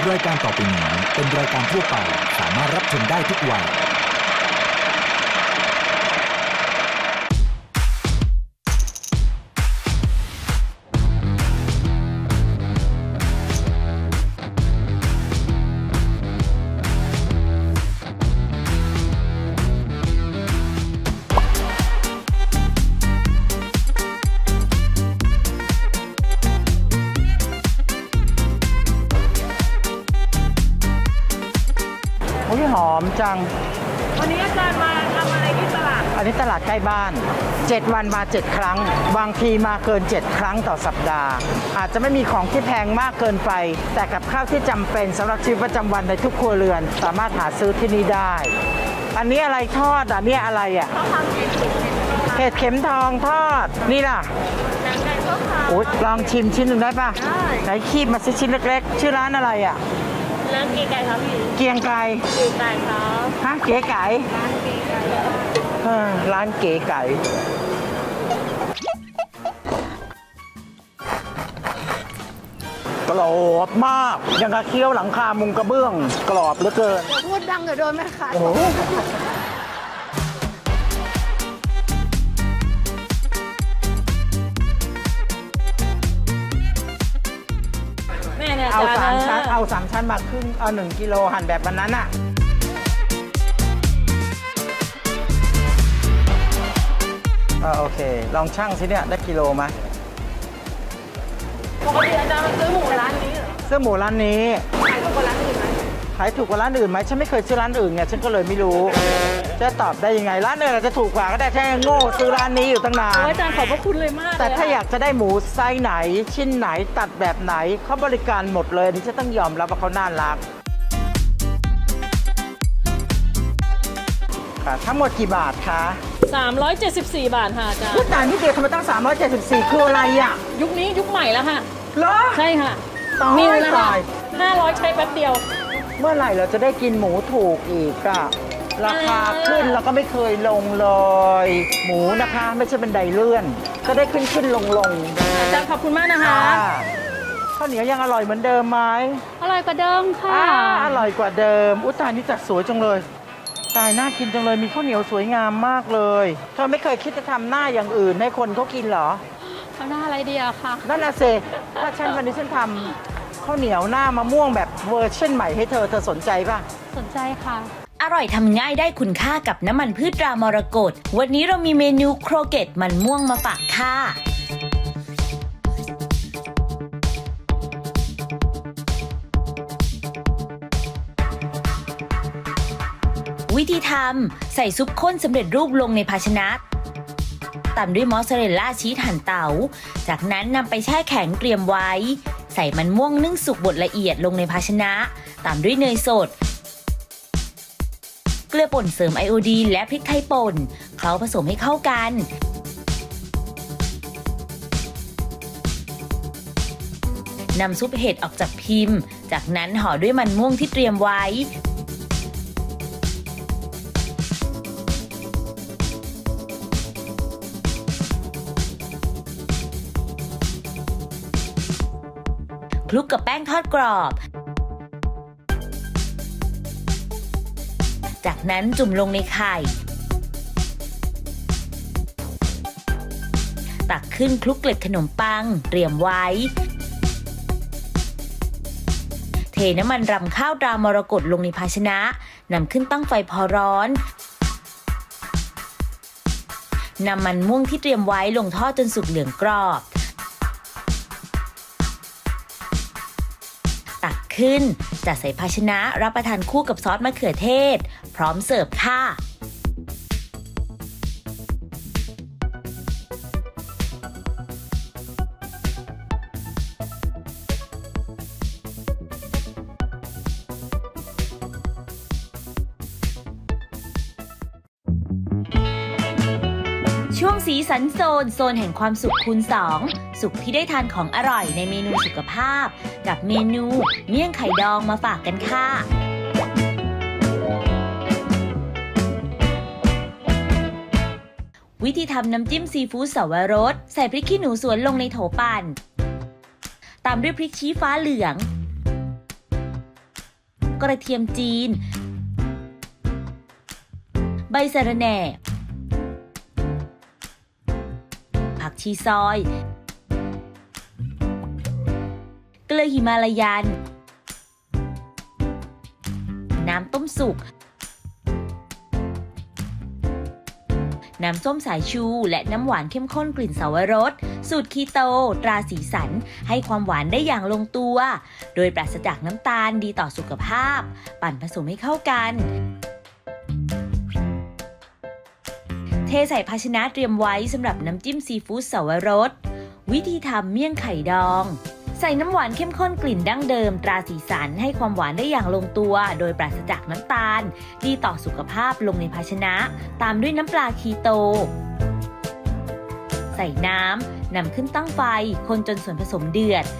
รายการต่อไปนี้เป็นรายการทั่วไปสามารถรับชมได้ทุกวัยหอมจังวันนี้อาจารย์มาทำอะไรที่ตลาดอันนี้ตลาดใกล้บ้าน7 วันมา7 ครั้งบางทีมาเกิน7 ครั้งต่อสัปดาห์อาจจะไม่มีของที่แพงมากเกินไปแต่กับข้าวที่จำเป็นสำหรับชีวิตประจำวันในทุกครัวเรือนสามารถหาซื้อที่นี่ได้อันนี้อะไรทอดอันนี้อะไรอ่ะเห็ดเข็มทองทอดนี่ล่ะลองชิมชิ้นหนึ่งได้ป่ะไหนคีบมาสิชิ้นเล็กๆชื่อร้านอะไรอ่ะร้านเก๋ไก่ครับพี่เกียงไก่เก๋ไก่ครับฮะเก๋ไก่ร้านเก๋ไก่กรอบมากยังกระเคี้ยวหลังคามุงกระเบื้องกรอบเหลือเกินพูดดังเดี๋ยวโดนแม่ค้าเอา3 ชั้นมาครึ่งเอา1 กิโลหั่นแบบวันนั้นอ่ะโอเคลองชั่งสิเนี่ยได้กิโลไหมปกติอาจารย์มาซื้อหมูร้านนี้เหรอซื้อหมูร้านนี้ขายถูกกว่าร้านอื่นไหมขายถูกกว่าร้านอื่นไหมฉันไม่เคยซื้อร้านอื่นไงฉันก็เลยไม่รู้จะตอบได้ยังไงร้านอื่นอาจจะถูกกว่าก็ได้แค่โง่ซื้อร้านนี้อยู่ตั้งนานอาจารย์ขอบพระคุณเลยมากแต่ถ้าอยากจะได้หมูไซส์ไหนชิ้นไหนตัดแบบไหนเขาบริการหมดเลยนี่จะต้องยอมรับว่าเขาน่ารักทั้งหมดกี่บาทคะ 374 บาทค่ะอาจารย์พูดต่างนิดเดียวทำไมต้อง374คืออะไรอ่ะยุคนี้ยุคใหม่แล้วค่ะเหรอใช่ค่ะมีแล้วค่ะ 500ใช้แป๊บเดียวเมื่อไหร่เราจะได้กินหมูถูกอีกอะราคาขึ้นแล้วก็ไม่เคยลงเลยหมูนะคะไม่ใช่บันไดเลื่อนก็ได้ขึ้นลงอาจารย์ขอบคุณมากนะคะข้าวเหนียวยังอร่อยเหมือนเดิมไหมอร่อยกว่าเดิมค่ะอร่อยกว่าเดิมตายนี่จัดสวยจังเลยตายน่ากินจังเลยมีข้าวเหนียวสวยงามมากเลยเธอไม่เคยคิดจะทำหน้าอย่างอื่นให้คนเขากินเหรอทำหน้าอะไรดีอะคะนั่นน่ะสิถ้าวันนี้ฉันทำข้าวเหนียวหน้ามะม่วงแบบเวอร์ชันใหม่ให้เธอสนใจป่ะสนใจค่ะอร่อยทำง่ายได้คุณค่ากับน้ำมันพืชตรามรกตวันนี้เรามีเมนูโครเกตมันม่วงมาฝากค่ะวิธีทำใส่ซุปข้นสำเร็จรูปลงในภาชนะตามด้วยมอสซาเรลล่าชีสหั่นเต๋าจากนั้นนำไปแช่แข็งเตรียมไว้ใส่มันม่วงนึ่งสุกบดละเอียดลงในภาชนะตามด้วยเนยสดเกลือป่นเสริมไอโอดีนและพริกไทยป่นเคล้าผสมให้เข้ากันนำซุปเห็ดออกจากพิมพ์จากนั้นห่อด้วยมันม่วงที่เตรียมไว้คลุกกับแป้งทอดกรอบจากนั้นจุ่มลงในไข่ตักขึ้นคลุกเกล็ดขนมปังเตรียมไว้เทน้ำมันรำข้าวตรามรกตลงในภาชนะนำขึ้นตั้งไฟพอร้อนนำมันม่วงที่เตรียมไว้ลงทอดจนสุกเหลืองกรอบตักขึ้นจัดใส่ภาชนะรับประทานคู่กับซอสมะเขือเทศพร้อมเสิร์ฟค่ะช่วงสีสันโซนแห่งความสุขคูณ2สุขที่ได้ทานของอร่อยในเมนูสุขภาพกับเมนูเมี่ยงไข่ดองมาฝากกันค่ะวิธีทำน้ำจิ้มซีฟู้ดเสาวรสใส่พริกขี้หนูสวนลงในโถปั่นตามด้วยพริกชี้ฟ้าเหลืองกระเทียมจีนใบสะระแหน่ผักชีซอยเกลือหิมาลายันน้ำต้มสุกน้ำส้มสายชูและน้ำหวานเข้มข้นกลิ่นเสาวรสสูตรคีโตตราสีสันให้ความหวานได้อย่างลงตัวโดยปราศจากน้ำตาลดีต่อสุขภาพปั่นผสมให้เข้ากันเทใส่ภาชนะเตรียมไว้สำหรับน้ำจิ้มซีฟู้ดเสาวรสวิธีทำเมี่ยงไข่ดองใส่น้ำหวานเข้มข้นกลิ่นดั้งเดิมตราสีสันให้ความหวานได้อย่างลงตัวโดยปราศจากน้ำตาลดีต่อสุขภาพลงในภาชนะตามด้วยน้ำปลาคีโตใส่น้ำนำขึ้นตั้งไฟคนจนส่วนผสมเดือด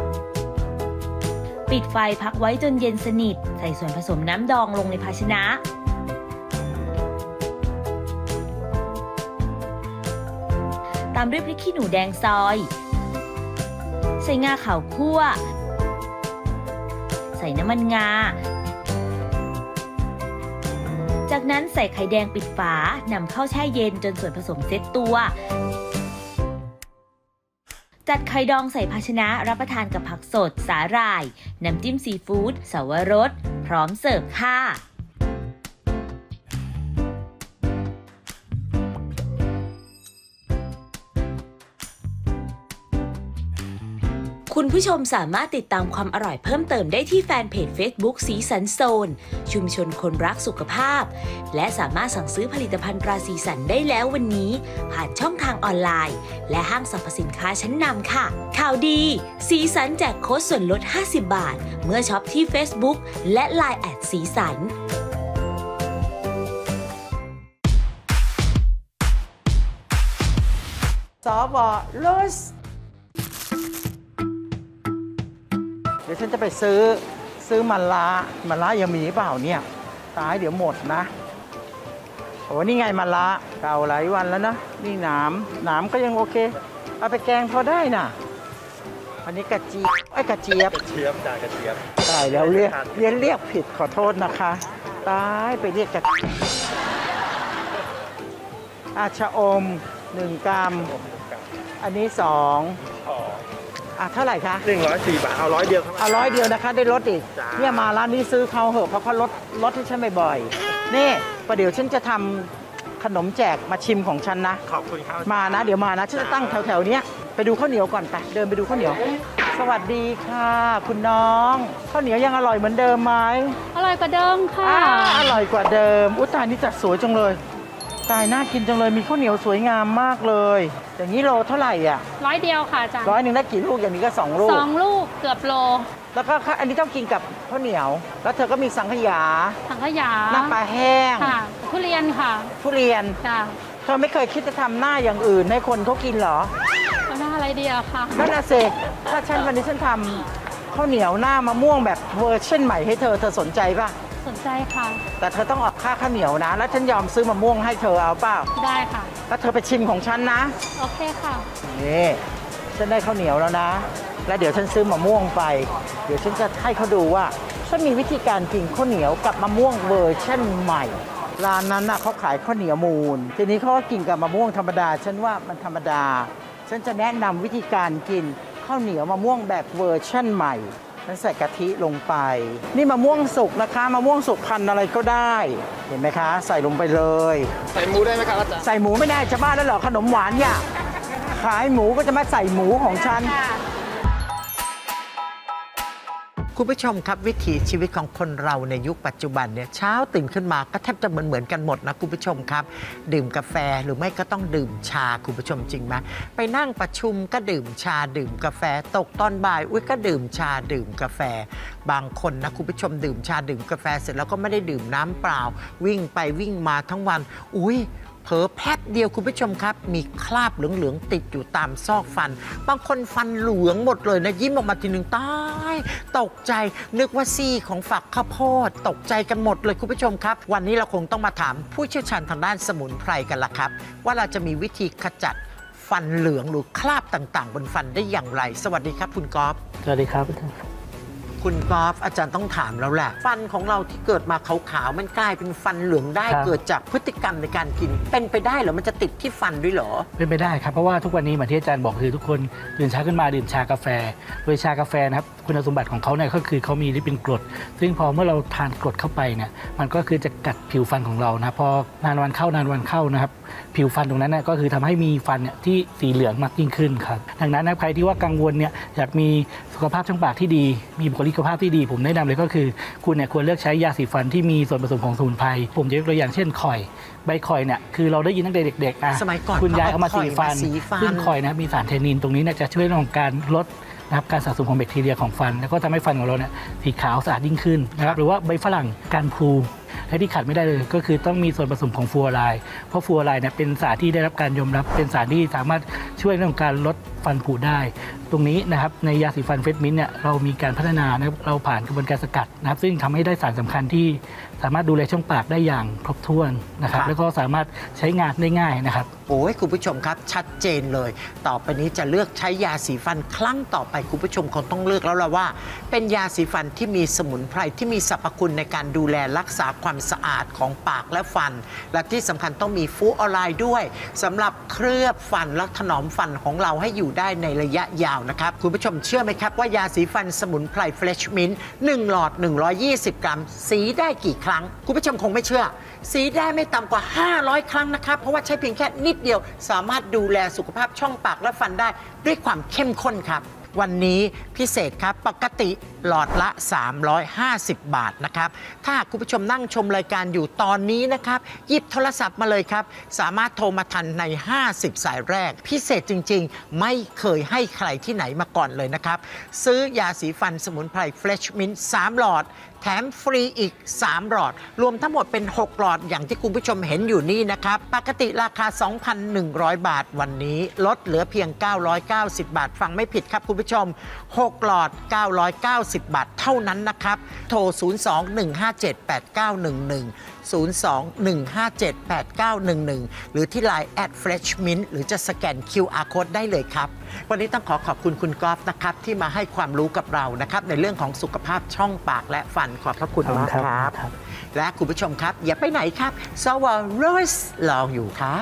ปิดไฟพักไว้จนเย็นสนิทใส่ส่วนผสมน้ำดองลงในภาชนะตามด้วยพริกขี้หนูแดงซอยใส่งาขาวคั่วใส่น้ำมันงาจากนั้นใส่ไข่แดงปิดฝานำเข้าแช่เย็นจนส่วนผสมเซ็ตตัวจัดไข่ดองใส่ภาชนะรับประทานกับผักสดสาหร่ายน้ำจิ้มซีฟู้ดเสาวรสพร้อมเสิร์ฟค่ะคุณผู้ชมสามารถติดตามความอร่อยเพิ่มเติมได้ที่แฟนเพจ Facebook สีสันโซนชุมชนคนรักสุขภาพและสามารถสั่งซื้อผลิตภัณฑ์ตราสีสันได้แล้ววันนี้ผ่านช่องทางออนไลน์และห้างสรรพสินค้าชั้นนำค่ะข่าวดีสีสันแจกโค้ดส่วนลด50 บาทเมื่อช็อปที่ Facebook และ LINE แอดสีสันสวลสเดี๋ยวฉันจะไปซื้อมะระยังมีเปล่าเนี่ยตายเดี๋ยวหมดนะโอ้นี่ไงมะระเก่าหลายวันแล้วนะนี่หนามก็ยังโอเคเอาไปแกงพอได้น่ะอันนี้กระเจี๊ยบจ้ากระเจี๊ยบตายแล้วเรียกผิดขอโทษนะคะตายไปเรียกกระชะอม1 กรัมอันนี้2เท่าไหร่คะ 104 บาทเอา100 เดียวครับเอา100 เดียวนะคะได้ลดอีกเนี่ยมาร้านนี้ซื้อเขาเหอะเพราะเขาลดให้ฉันบ่อยๆนี่ประเดี๋ยวฉันจะทำขนมแจกมาชิมของฉันนะขอบคุณครับมานะเดี๋ยวมานะฉันจะตั้งแถวๆนี้ไปดูข้าวเหนียวก่อนไปเดินไปดูข้าวเหนียวสวัสดีค่ะคุณน้องข้าวเหนียวยังอร่อยเหมือนเดิมไหมอร่อยกว่าเดิมค่ะอร่อยกว่าเดิมอุ๊ยตายนี่จัดสวยจังเลยตายน่ากินจังเลยมีข้าวเหนียวสวยงามมากเลยอย่างนี้โลเท่าไหร่อ่ะ 100 เดียวค่ะอาจารย์ 100ได้กี่ลูกอย่างนี้ก็2 ลูก 2 ลูกเกือบโลแล้วก็อันนี้ต้องกินกับข้าวเหนียวแล้วเธอก็มีสังขยาหน้าปลาแห้งค่ะทุเรียนค่ะทุเรียนค่ะเธอไม่เคยคิดจะทำหน้าอย่างอื่นให้คนเขากินเหรอหน้าอะไรดีอะคะนั่นน่ะสิถ้าวันนี้ฉันทำข้าวเหนียวหน้ามะม่วงแบบเวอร์ชันใหม่ให้เธอสนใจป่ะสนใจค่ะแต่เธอต้องออกค่าข้าวเหนียวนะแล้วฉันยอมซื้อมะม่วงให้เธอเอาเปล่าได้ค่ะแล้วเธอไปชิมของฉันนะโอเคค่ะนี่ฉันได้ข้าวเหนียวแล้วนะแล้วเดี๋ยวฉันซื้อมะม่วงไปเดี๋ยวฉันจะให้เขาดูว่าฉันมีวิธีการกินข้าวเหนียวกับมะม่วงเวอร์ชันใหม่ร้านนั้นน่ะเขาขายข้าวเหนียวมูนทีนี้เขาก็กินกับมะม่วงธรรมดาฉันว่ามันธรรมดาฉันจะแนะนำวิธีการกินข้าวเหนียวมะม่วงแบบเวอร์ชันใหม่ฉันใส่กะทิลงไปนี่มะม่วงสุกนะคะมะม่วงสุกพันธุ์อะไรก็ได้เห็นไหมคะใส่ลงไปเลยใส่หมูได้ไหมครับอาจารย์ใส่หมูไม่ได้จะบ้าแล้วเหรอขนมหวานอย่าขายหมูก็จะมาใส่หมูของฉันคุณผู้ชมครับวิถีชีวิตของคนเราในยุคปัจจุบันเนี่ยเช้าตื่นขึ้นมาก็แทบจะเหมือนกันหมดนะคุณผู้ชมครับดื่มกาแฟหรือไม่ก็ต้องดื่มชาคุณผู้ชมจริงไหมไปนั่งประชุมก็ดื่มชาดื่มกาแฟตกตอนบ่ายก็ดื่มชาดื่มกาแฟบางคนนะคุณผู้ชมดื่มชาดื่มกาแฟเสร็จแล้วก็ไม่ได้ดื่มน้ำเปล่าวิ่งไปวิ่งมาทั้งวันเผลอแป๊บเดียวคุณผู้ชมครับมีคราบเหลืองๆติดอยู่ตามซอกฟันบางคนฟันเหลืองหมดเลยนะยิ้มออกมาทีนึงตายตกใจนึกว่าซี่ของฝักข้าวโพดตกใจกันหมดเลยคุณผู้ชมครับวันนี้เราคงต้องมาถามผู้เชี่ยวชาญทางด้านสมุนไพรกันละครับว่าเราจะมีวิธีขจัดฟันเหลืองหรือคราบต่างๆบนฟันได้อย่างไรสวัสดีครับคุณก๊อฟสวัสดีครับคุณกอล์ฟอาจารย์ต้องถามแล้วแหละฟันของเราที่เกิดมาขาวๆมันกลายเป็นฟันเหลืองได้เกิดจากพฤติกรรมในการกินเป็นไปได้เหรอมันจะติดที่ฟันด้วยเหรอเป็นไปได้ครับเพราะว่าทุกวันนี้เหมือนที่อาจารย์บอกคือทุกคนตื่นเช้าขึ้นมาดื่มชากาแฟโดยชากาแฟนะครับคุณสมบัติของเขาเนี่ยก็คือเขามีฤทธิ์เป็นกรดซึ่งพอเมื่อเราทานกรดเข้าไปเนี่ยมันก็คือจะกัดผิวฟันของเรานะพอนานวันเข้นะครับผิวฟันตรงนั้นก็คือทำให้มีฟันเนี่ยที่สีเหลืองมากยิ่งขึ้นครับดังนั้นใครที่ว่ากังวลเนี่ยอยากมีสุขภาพช่องปากที่ดีมีบุคลิกภาพที่ดีผมแนะนำเลยก็คือคุณเนี่ยควรเลือกใช้ยาสีฟันที่มีส่วนผสมของสมุนไพรผมจะยกตัวอย่างเช่นข่อยใบข่อยเนี่ยคือเราได้ยินตั้งแต่เด็กๆสมัยก่อนคุณยายเอามาสีฟันซึ่งข่อยนะมีสารเทนนินตรงนี้จะช่วยเรื่องของการลดนะครับการสะสมของแบคทีเรียของฟันแล้วก็ทำให้ฟันของเราเนี่ยสีขาวสะอาดยิ่งขึ้นนะครับหรือว่าใบฝรั่งการพลูและที่ขาดไม่ได้เลยก็คือต้องมีส่วนผสมของฟลูออไรด์เพราะฟลูออไรด์เนี่ยเป็นสารที่ได้รับการยอมรับเป็นสารที่สามารถช่วยเรื่องของการลดฟันผุได้ตรงนี้นะครับในยาสีฟันเฟสมินต์เนี่ยเรามีการพัฒนานะครับเราผ่านกระบวนการสกัดนะครับซึ่งทำให้ได้สารสำคัญที่สามารถดูแลช่องปากได้อย่างครบถ้วนนะครับแล้วก็สามารถใช้งานได้ง่ายนะครับโอ้ยคุณผู้ชมครับชัดเจนเลยต่อไปนี้จะเลือกใช้ยาสีฟันครั้งต่อไปคุณผู้ชมคงต้องเลือกแล้วล่ะว่าเป็นยาสีฟันที่มีสมุนไพรที่มีสรรพคุณในการดูแลรักษาความสะอาดของปากและฟันและที่สำคัญต้องมีฟลูออไรด์ด้วยสำหรับเคลือบฟันและถนอมฟันของเราให้อยู่ได้ในระยะยาวนะครับคุณผู้ชมเชื่อไหมครับว่ายาสีฟันสมุนไพรเฟรชมินต์1หลอด120 กรัมสีได้กี่ครั้งคุณผู้ชมคงไม่เชื่อสีได้ไม่ต่ำกว่า500 ครั้งนะครับเพราะว่าใช้เพียงแค่นิดเดียวสามารถดูแลสุขภาพช่องปากและฟันได้ด้วยความเข้มข้นครับวันนี้พิเศษครับปกติหลอดละ350 บาทนะครับถ้าคุณผู้ชมนั่งชมรายการอยู่ตอนนี้นะครับหยิบโทรศัพท์มาเลยครับสามารถโทรมาทันใน50 สายแรกพิเศษจริงๆไม่เคยให้ใครที่ไหนมาก่อนเลยนะครับซื้อยาสีฟันสมุนไพรเฟรชมินต์3หลอดแถมฟรีอีก3หลอดรวมทั้งหมดเป็น6หลอดอย่างที่คุณผู้ชมเห็นอยู่นี่นะครับปกติราคา 2,100 บาทวันนี้ลดเหลือเพียง990 บาทฟังไม่ผิดครับคุณผู้ชม6หลอด990 บาทเท่านั้นนะครับโทร 02-157-8911 02-157-8911 หรือที่ LINE @freshmint หรือจะสแกน QR Code ได้เลยครับวันนี้ต้องขอบคุณคุณกอล์ฟนะครับที่มาให้ความรู้กับเรานะครับในเรื่องของสุขภาพช่องปากและฟันขอบพระคุณมากครับและคุณผู้ชมครับอย่าไปไหนครับซาวาโรสรออยู่ครับ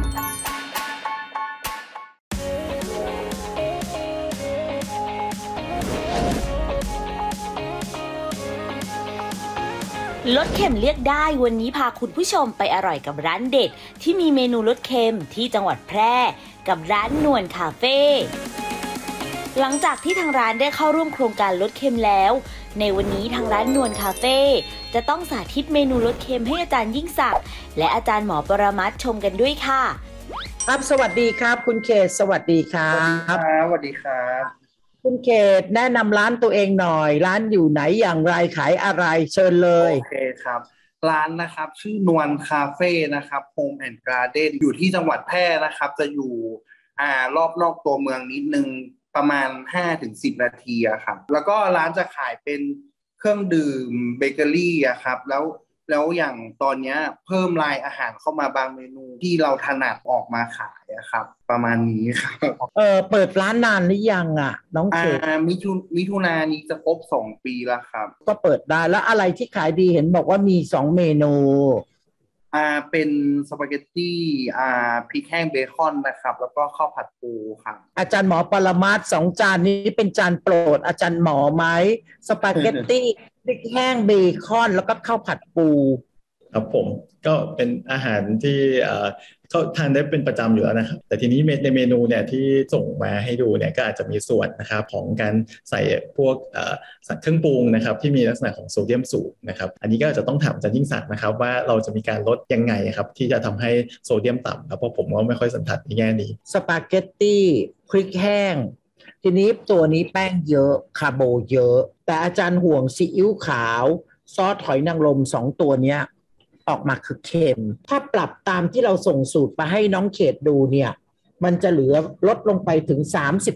ลดเค็มเรียกได้วันนี้พาคุณผู้ชมไปอร่อยกับร้านเด็ดที่มีเมนูลดเค็มที่จังหวัดแพร่กับร้านนวลคาเฟ่หลังจากที่ทางร้านได้เข้าร่วมโครงการลดเค็มแล้วในวันนี้ทางร้านนวลคาเฟ่จะต้องสาธิตเมนูลดเค็มให้อาจารย์ยิ่งศักดิ์และอาจารย์หมอปรมัตถ์ชมกันด้วยค่ะครับสวัสดีครับคุณเขตสวัสดีครับสวัสดีครับคุณเขตแนะนำร้านตัวเองหน่อยร้านอยู่ไหนอย่างไรขายอะไรเชิญเลยโอเคครับร้านนะครับชื่อนวลคาเฟ่นะครับโฮมแอนด์การ์เด้นอยู่ที่จังหวัดแพร่นะครับจะอยู่รอบนอกตัวเมืองนิดนึงประมาณ 5-10 นาทีครับแล้วก็ร้านจะขายเป็นเครื่องดื่มเบเกอรี่ครับแล้วอย่างตอนนี้เพิ่มลายอาหารเข้ามาบางเมนูที่เราถนัดออกมาขายครับประมาณนี้ครับเปิดร้านนานหรือยังน้องเขตมิถุนายนนี้จะครบ2 ปีแล้วครับก็เปิดได้แล้วอะไรที่ขายดีเห็นบอกว่ามี2เมนูเป็นสปาเกตตี้พริกแห้งเบคอนนะครับแล้วก็ข้าวผัดปูครับอาจารย์หมอปรมัตถ์2 จานนี้เป็นจานโปรดอาจารย์หมอไหมสปาเกตตี้พริกแห้งเบคอนแล้วก็ข้าวผัดปูครับผมก็เป็นอาหารที่เขาทานได้เป็นประจำอยู่แล้วนะครับแต่ทีนี้ในเมนูเนี่ยที่ส่งมาให้ดูเนี่ยก็อาจจะมีส่วนนะครับของการใส่พวกเครื่องปรุงนะครับที่มีลักษณะของโซเดียมสูงนะครับอันนี้ก็จะต้องถามอาจารย์ยิ่งศักดิ์นะครับว่าเราจะมีการลดยังไงครับที่จะทำให้โซเดียมต่ำครับเพราะผมก็ไม่ค่อยสันทัดในแง่นี้สปาเกตตี้พริกแห้งทีนี้ตัวนี้แป้งเยอะคาร์โบเยอะแต่อาจารย์ห่วงซีอิ๊วขาวซอสหอยนางรม2 ตัวเนี้ยออกมาคือเค็มถ้าปรับตามที่เราส่งสูตรมาให้น้องเขตดูเนี่ยมันจะเหลือลดลงไปถึง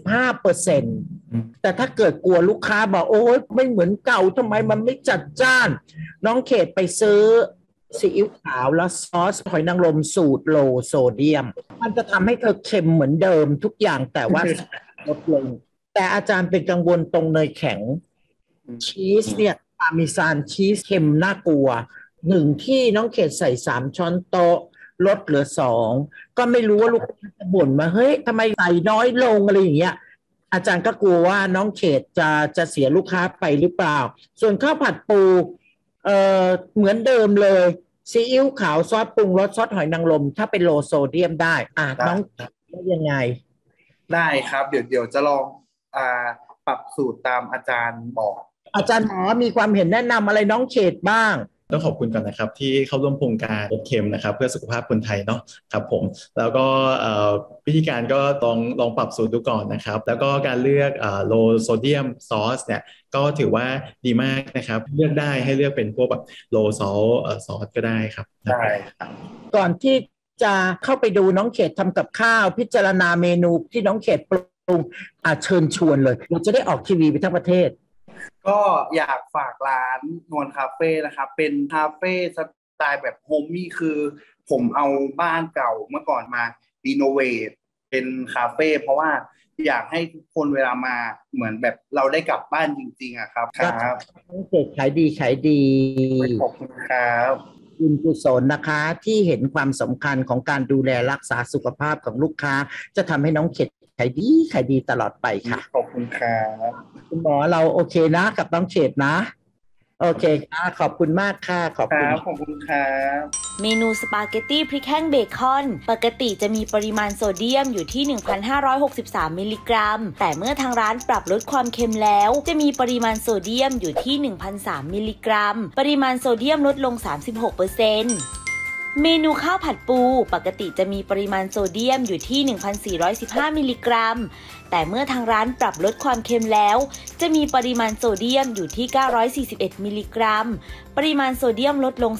35% แต่ถ้าเกิดกลัวลูกค้าบอกโอ้ยไม่เหมือนเก่าทำไมมันไม่จัดจ้านน้องเขตไปซื้อซีอิ๊วขาวแล้วซอสหอยนางรมสูตรโลโซเดียมมันจะทำให้เธอเค็มเหมือนเดิมทุกอย่างแต่ว่าลดลงแต่อาจารย์เป็นกังวลตรงเนยแข็งชีสเนี่ยพาร์เมซานชีสเค็มน่ากลัว1ที่น้องเขตใส่3 ช้อนโต๊ะลดเหลือ2ก็ไม่รู้ว่าลูกค้าจะบ่นมาเฮ้ยทำไมใส่น้อยลงอะไรอย่างเงี้ยอาจารย์ก็กลัวว่าน้องเขตจะเสียลูกค้าไปหรือเปล่าส่วนข้าวผัดปูเหมือนเดิมเลยซีอิ๊วขาวซอสปรุงรสซอสหอยนางรมถ้าเป็นโลโซเดียมได้น้องยังไงได้ครับเดี๋ยวจะลองปรับสูตรตามอาจารย์บอกอาจารย์หมอมีความเห็นแนะนำอะไรน้องเขตบ้างต้องขอบคุณก่อนนะครับที่เข้าร่วมโครงการลดเค็มนะครับเพื่อสุขภาพคนไทยเนาะครับผมแล้วก็วิธีการก็ลองปรับสูตรดูก่อนนะครับแล้วก็การเลือกโลโซเดียมซอสเนี่ยก็ถือว่าดีมากนะครับเลือกได้ให้เลือกเป็นพวกแบบโลซอสก็ได้ครับได้ครับก่อนที่จะเข้าไปดูน้องเขตทำกับข้าวพิจารณาเมนูที่น้องเขตปรุงเชิญชวนเลยเราจะได้ออกทีวีไปทั้งประเทศก็อยากฝากร้านนวลคาเฟ่นะครับเป็นคาเฟ่สไตล์แบบโฮมมี่คือผมเอาบ้านเก่าเมื่อก่อนมารีโนเวทเป็นคาเฟ่เพราะว่าอยากให้ทุกคนเวลามาเหมือนแบบเราได้กลับบ้านจริงๆอะครับครับเกิดขายดีขขอบคุณครับคุณกุศลนะคะที่เห็นความสำคัญของการดูแลรักษาสุขภาพของลูกค้าจะทำให้น้องเขตขายดีตลอดไปค่ะขอบคุณครับคุณหมอเราโอเคนะกับน้องเขตนะโอเคค่ะขอบคุณมากค่ะขอบคุณครับเมนูสปาเกตตี้พริกแห้งเบคอนปกติจะมีปริมาณโซเดียมอยู่ที่ 1,563 มิลลิกรัมแต่เมื่อทางร้านปรับลดความเค็มแล้วจะมีปริมาณโซเดียมอยู่ที่ 1,003 มิลลิกรัมปริมาณโซเดียมลดลง 36%เมนูข้าวผัดปูปกติจะมีปริมาณโซเดียมอยู่ที่ 1,415 มิลลิกรัมแต่เมื่อทางร้านปรับลดความเค็มแล้วจะมีปริมาณโซเดียมอยู่ที่ 941 มิลลิกรัมปริมาณโซเดียมลดลง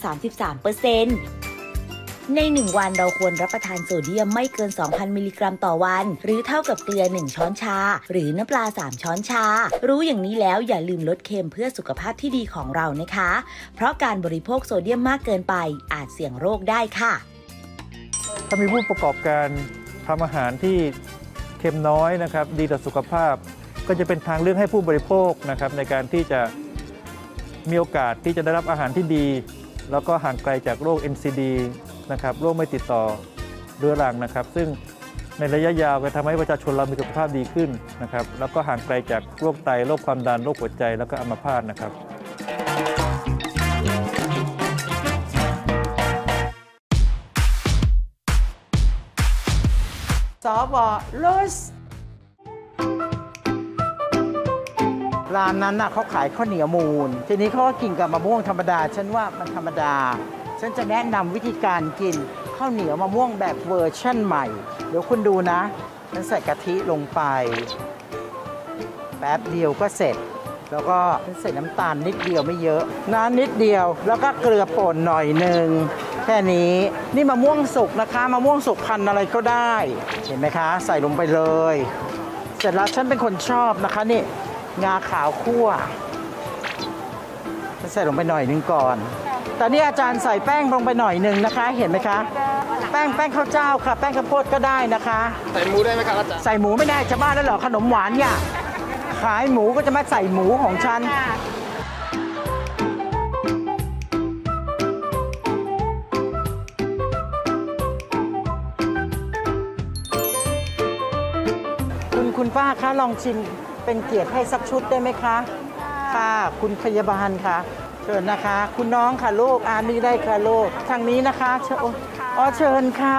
33%ใน1 วันเราควรรับประทานโซเดียมไม่เกิน 2,000 มิลลิกรัมต่อวันหรือเท่ากับเกลือ1 ช้อนชาหรือน้ำปลา3 ช้อนชารู้อย่างนี้แล้วอย่าลืมลดเค็มเพื่อสุขภาพที่ดีของเรานะคะเพราะการบริโภคโซเดียมมากเกินไปอาจเสี่ยงโรคได้ค่ะถ้ามีผู้ประกอบการทำอาหารที่เค็มน้อยนะครับดีต่อสุขภาพก็จะเป็นทางเลือกให้ผู้บริโภคนะครับในการที่จะมีโอกาสที่จะได้รับอาหารที่ดีแล้วก็ห่างไกลจากโรค NCD นะครับโรคไม่ติดต่อเรื้อรังนะครับซึ่งในระยะยาวจะทำให้ประชาชนเรามีสุขภาพดีขึ้นนะครับแล้วก็ห่างไกลจากโรคไตโรคความดันโรคหัวใจแล้วก็อัมพาตนะครับสว.ลสร้านนั้นน่ะเขาขายข้าวเหนียวมูนทีนี้เขาก็กินกับมะม่วงธรรมดาฉันว่ามันธรรมดาฉันจะแนะนำวิธีการกินข้าวเหนียวมะม่วงแบบเวอร์ชั่นใหม่เดี๋ยวคุณดูนะฉันใส่กะทิลงไปแป๊บเดียวก็เสร็จแล้วก็ใส่น้ำตาลนิดเดียวไม่เยอะน้ำนิดเดียวแล้วก็เกลือป่นหน่อยหนึ่งแค่นี้นี่มะม่วงสุกนะคะมะม่วงสุกพันธุ์อะไรก็ได้เห็นไหมคะใส่ลงไปเลยเสร็จแล้วฉันเป็นคนชอบนะคะนี่งาขาวคั่วใส่ลงไปหน่อยนึงก่อนตอนนี้อาจารย์ใส่แป้งลงไปหน่อยนึงนะคะเห็นไหมคะแป้งข้าวเจ้าค่ะแป้งข้าวโพดก็ได้นะคะใส่หมูได้ไหมครับอาจารย์ใส่หมูไม่ได้จะบ้าแล้วเหรอขนมหวานเนี่ยขายหมูก็จะมาใส่หมูของฉันคุณป้าคะลองชิมเป็นเกียรติให้สักชุดได้ไหมคะค่ะคุณพยาบาลค่ะเชิญนะคะคุณน้องค่ะลูกนี่ได้ค่ะลูกทางนี้นะคะเชิญเชิญค่ะ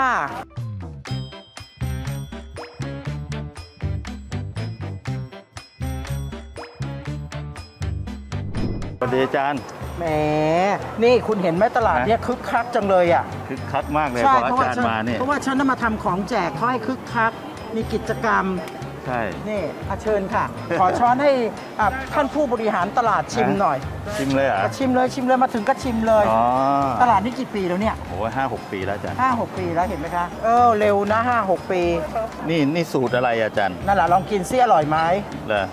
สวัสดีอาจารย์แหมนี่คุณเห็นไหมตลาดเนี่ยคึกคักจังเลยอ่ะคึกคักมากเลยพออาจารย์มาเนี่ยเพราะว่าฉันมาทำของแจกเขาให้คึกคักมีกิจกรรมใช่นี่เชิญค่ะขอช้อนให้ท่านผู้บริหารตลาดชิมหน่อยชิมเลยอ่ะชิมเลยมาถึงก็ชิมเลยตลาดนี้กี่ปีแล้วเนี่ยโอ้ย5-6 ปีแล้วอาจารย์ 5-6 ปีแล้วเห็นไหมคะเร็วนะ5-6 ปีนี่สูตรอะไรอาจารย์นั่นแหละลองกินซิอร่อยไหมเหรอ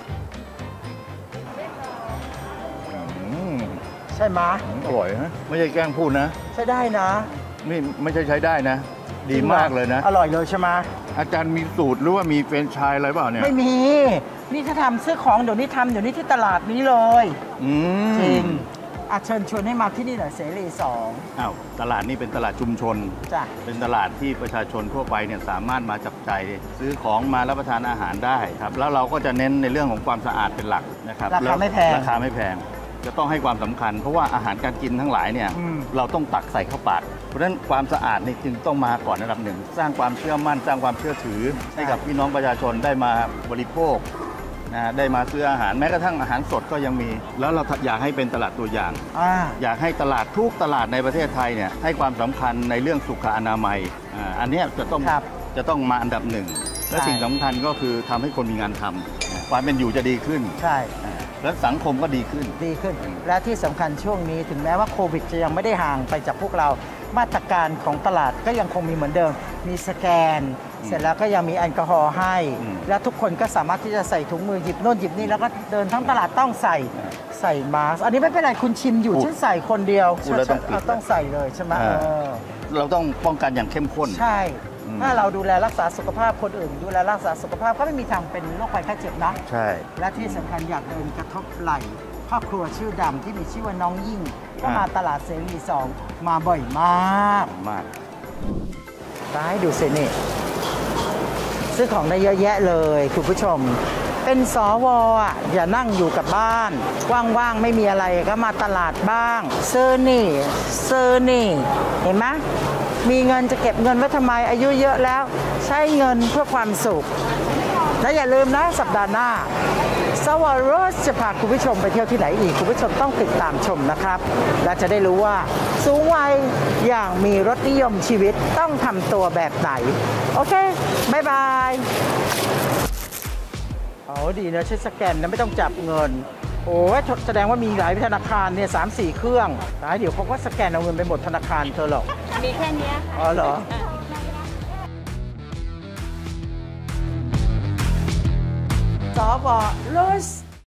ใช่ไหมอร่อยนะไม่ใช่แกล้งพูดนะใช้ได้นะนี่ไม่ใช่ใช้ได้นะดีมากเลยนะอร่อยเลยใช่ไหมอาจารย์มีสูตรหรือว่ามีแฟรนไชส์อะไรเปล่าเนี่ยไม่มี นี่ถ้าทำซื้อของเดี๋ยวนี้ทำเดี๋ยวนี้ที่ตลาดนี้เลยจริงเชิญชวนให้มาที่นี่หน่อยเสรี2 อ้าวตลาดนี้เป็นตลาดชุมชนจ้ะเป็นตลาดที่ประชาชนทั่วไปเนี่ยสามารถมาจับจ่ายซื้อของมารับประทานอาหารได้ครับแล้วเราก็จะเน้นในเรื่องของความสะอาดเป็นหลักนะครับราคาไม่แพงจะต้องให้ความสำคัญเพราะว่าอาหารการกินทั้งหลายเนี่ยเราต้องตักใส่เข้าปากเพราะฉะนั้นความสะอาดนี่จึงต้องมาก่อนอันดับหนึ่งสร้างความเชื่อมั่นสร้างความเชื่อถือให้กับพี่น้องประชาชนได้มาบริโภคได้มาซื้ออาหารแม้กระทั่งอาหารสดก็ยังมีแล้วเราอยากให้เป็นตลาดตัวอย่างอยากให้ตลาดทุกตลาดในประเทศไทยเนี่ยให้ความสำคัญในเรื่องสุขอนามัยอันนี้จะต้องมาอันดับหนึ่งและสิ่งสำคัญก็คือทำให้คนมีงานทำความเป็นอยู่จะดีขึ้นใช่และสังคมก็ดีขึ้นและที่สำคัญช่วงนี้ถึงแม้ว่าโควิดจะยังไม่ได้ห่างไปจากพวกเรามาตรการของตลาดก็ยังคงมีเหมือนเดิมมีสแกนเสร็จแล้วก็ยังมีแอลกอฮอล์ให้และทุกคนก็สามารถที่จะใส่ถุงมือหยิบโน่นหยิบนี่แล้วก็เดินทั้งตลาดต้องใส่มาสก์อันนี้ไม่เป็นไรคุณชิมอยู่ฉันใส่คนเดียวต้องใส่เลยใช่ไหมเราต้องป้องกันอย่างเข้มข้นใช่ถ้าเราดูแลรักษาสุขภาพคนอื่นดูแลรักษาสุขภาพก็ไม่มีทางเป็นโรคภัยไข้เจ็บนะใช่และที่สำคัญอยากเดินกระทบไหล่ครอบครัวชื่อดำที่มีชื่อว่าน้องยิ่งก็มาตลาดเสรี2มาบ่อยมากตาให้ดูเซนี่ซื้อของได้เยอะแยะเลยคุณผู้ชมเป็นสวอย่านั่งอยู่กับบ้านว่างๆไม่มีอะไรก็มาตลาดบ้างซื้อนี่เห็นไหมมีเงินจะเก็บเงินไว้ทำไมอายุเยอะแล้วใช้เงินเพื่อความสุขและอย่าลืมนะสัปดาห์หน้าสวรสจะพาคุณผู้ชมไปเที่ยวที่ไหนอีกคุณผู้ชมต้องติดตามชมนะครับและจะได้รู้ว่าสูงวัยอย่างมีรสนิยมชีวิตต้องทำตัวแบบไหนโอเคบ๊ายบายดีนะใช้สแกนนะไม่ต้องจับเงินโอ้ยแสดงว่ามีหลายธนาคารเนี่ย3-4 เครื่องแต่เดี๋ยวเขาก็สแกนเอาเงินไปหมดธนาคารเธอหรอกมีแค่นี้อ๋อเหรอสวรส